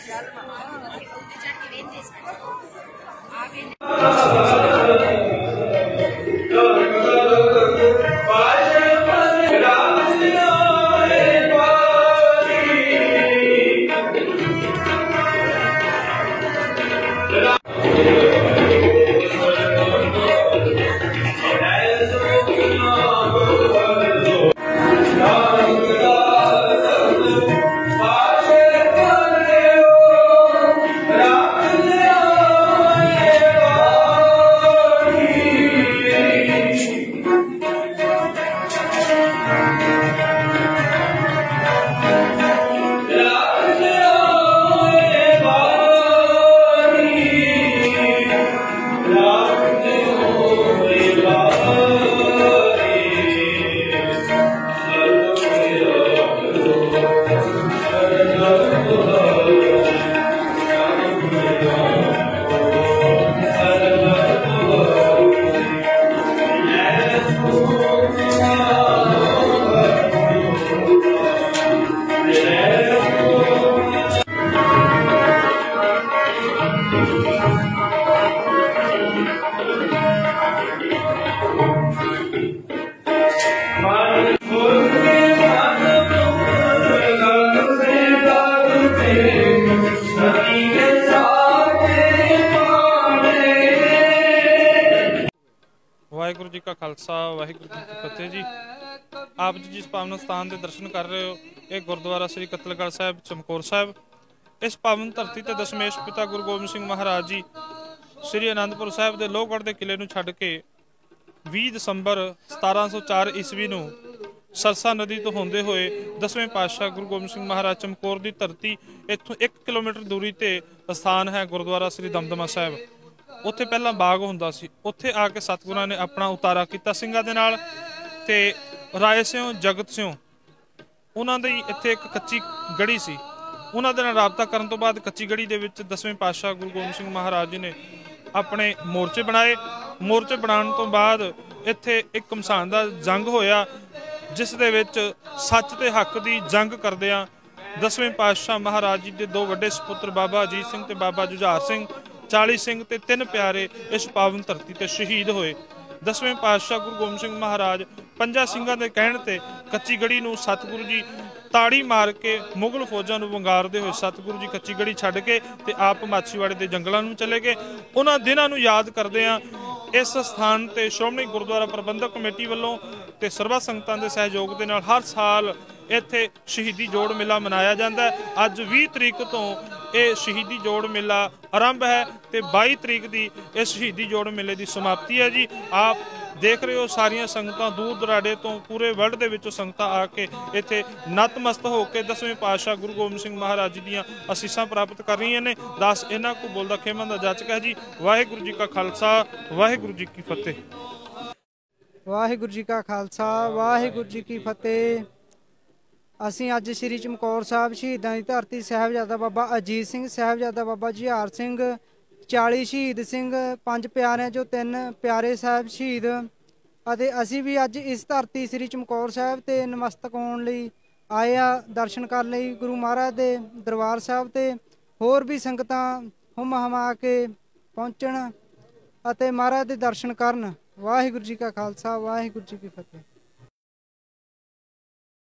वाहिगुरू जी का खालसा वाहिगुरू जी की फतेह जी। आप जी जिस पावन स्थान के दर्शन कर रहे हो ये गुरुद्वारा श्री कतलगढ़ साहब चमकौर साहब। इस पावन धरती ते दशमेश पिता गुरु गोबिंद सिंह महाराज जी श्री आनंदपुर साहब के लोहगढ़ के किले नूं छड्ड के 20 दसंबर 1704 ईस्वी नूं सरसा नदी तो होंदे हुए 10वें पातशाह गुरु गोबिंद सिंह महाराज चमकौर की धरती इत्थों 1 किलोमीटर दूरी ते स्थान है गुरुद्वारा श्री दमदमा साहब। उत्थे पहला बाग हुंदा सी, उत्थे आके सतगुरां ने अपना उतारा किया ਸਿੰਘਾਂ ਦੇ ਨਾਲ ते राय सिंह जगत सिंह उन्हां दी इत्थे एक कच्ची गढ़ी सी। उन्हां दे नाल राबता करन तो बाद कच्ची गढ़ी दे विच 10वें पातशाह गुरु गोबिंद सिंह महाराज जी ने अपने मोर्चे बनाए। मोर्चे बनाने तो बाद इत्थे एक घमसान दा जंग होया जिस दे विच सच ते हक दी जंग करदिआं 10वें पातशाह महाराज जी दे 2 वड्डे सपुत्र बाबा अजीत सिंह ते बाबा जुझार सिंह 40 सिंह ते 3 प्यारे इस पावन धरती ते शहीद होए। 10वें पातशाह गुरु गोबिंद सिंह महाराज 5 ਸਿੰਘਾਂ ਦੇ ਕਹਿਣ ਤੇ ਕੱਚੀ ਗੜੀ ਨੂੰ ਸਤਿਗੁਰੂ ਜੀ ਤਾੜੀ ਮਾਰ ਕੇ ਮੁਗਲ ਫੌਜਾਂ ਨੂੰ ਵੰਗਾਰਦੇ ਹੋਏ ਸਤਿਗੁਰੂ ਜੀ ਕੱਚੀ ਗੜੀ ਛੱਡ ਕੇ ਤੇ ਆਪ ਮਾਛੀਵਾੜੇ ਦੇ ਜੰਗਲਾਂ ਨੂੰ ਚਲੇ ਗਏ। ਉਹਨਾਂ ਦਿਨਾਂ ਨੂੰ ਯਾਦ ਕਰਦੇ ਆ ਇਸ ਸਥਾਨ ਤੇ ਸ਼੍ਰੋਮਣੀ ਗੁਰਦੁਆਰਾ ਪ੍ਰਬੰਧਕ ਕਮੇਟੀ ਵੱਲੋਂ ਤੇ ਸਰਬੱਤ ਸੰਗਤਾਂ ਦੇ ਸਹਿਯੋਗ ਦੇ ਨਾਲ ਹਰ ਸਾਲ ਇੱਥੇ ਸ਼ਹੀਦੀ ਜੋੜ ਮੇਲਾ ਮਨਾਇਆ ਜਾਂਦਾ ਹੈ। ਅੱਜ 20 ਤਰੀਕ ਤੋਂ ਇਹ ਸ਼ਹੀਦੀ ਜੋੜ ਮੇਲਾ ਆਰੰਭ ਹੈ ਤੇ 22 ਤਰੀਕ ਦੀ ਇਸ ਸ਼ਹੀਦੀ ਜੋੜ ਮੇਲੇ ਦੀ ਸਮਾਪਤੀ ਹੈ ਜੀ। ਆਪ देख रहे हो सारिया संगतां दूर दराडे तो पूरे वर्ल्ड दे विचों संगतां आके इत्थे नतमस्त होकर 10वें पातशाह गुरु गोबिंद सिंह महाराज जी दीआं असीसां प्राप्त कर रही ने। दस इन्हां को बोलदा खेमन दा जाचक है जी। वाहिगुरू जी का खालसा वाहिगुरू जी की फतेह। वाहिगुरू जी का खालसा वाहिगुरू जी की फतेह। असीं अज श्री चमकौर साहब शहीदां दी धरती साहिबजादा बाबा अजीत सिंह साहिबजादा बाबा जुझार सिंह 40 शहीद सिंह 5 प्यारिਆਂ चों 3 प्यारे साहब शहीद ਅਤੇ ਅਸੀਂ ਵੀ ਅੱਜ ਇਸ ਧਰਤੀ श्री चमकौर साहब ਤੇ ਨਮਸਤਕ ਹੋਣ ਲਈ ਆਏ ਆ ਦਰਸ਼ਨ ਕਰਨ ਲਈ ਗੁਰੂ ਮਹਾਰਾਜ ਦੇ ਦਰਬਾਰ ਸਾਹਿਬ ਤੇ ਹੋਰ ਵੀ ਸੰਗਤਾਂ ਹੁਮ ਹਮਾ ਕੇ ਪਹੁੰਚਣ ਅਤੇ ਮਹਾਰਾਜ ਦੇ ਦਰਸ਼ਨ ਕਰਨ। ਵਾਹਿਗੁਰੂ ਜੀ ਕਾ ਖਾਲਸਾ ਵਾਹਿਗੁਰੂ ਜੀ ਕੀ ਫਤਿਹ।